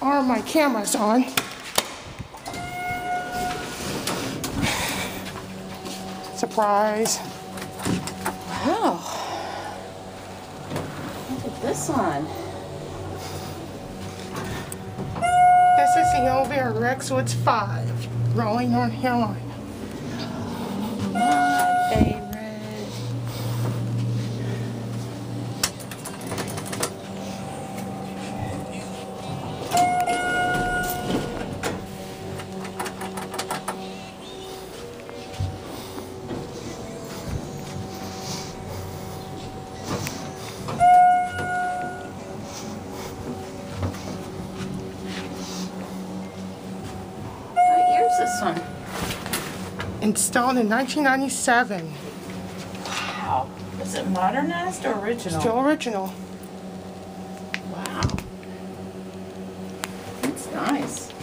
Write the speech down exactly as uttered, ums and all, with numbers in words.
Are my cameras on? Surprise. Wow. Look at this one. This is the Oldbear Rexwoods five, Raleigh, North Carolina. My favorite. What year's this one? Installed in nineteen ninety-seven. Wow. Is it modernized or original? Still original. Wow. It's nice.